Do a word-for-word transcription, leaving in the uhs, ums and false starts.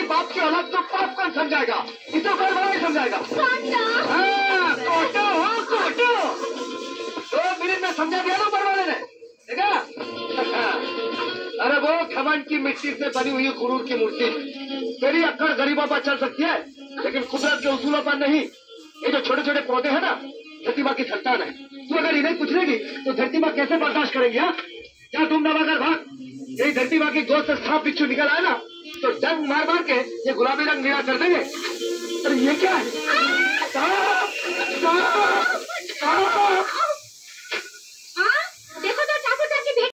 बाप की औलाद तो पाप कौन समझाएगा? इसे घर वाला ही समझाएगा। हाँ, कोटो हो कोटो। दो मिनट में समझा दिया ना ऊपर वाले ने, देखा? अरे वो घमंड की मिट्टी से बनी हुई गुरूर की मूर्ति। तेरी अक्कड़ गरीबों पर चल सकती है, लेकिन कुदरत के उसूलों पर नहीं। ये जो छोटे छोटे पौधे हैं ना, धरती माँ की संतान है। तू अगर इन्हें कुचलेगी तो धरती माँ कैसे बर्दाश्त करेगी? हाँ, क्या तुम दबाकर भाग। यही धरती माँ की गोद से सांप बिच्छू निकल आए ना, तो डंग मार मार के ये गुलाबी रंग नीला कर देंगे। अरे ये क्या है? सांप! सांप! सांप!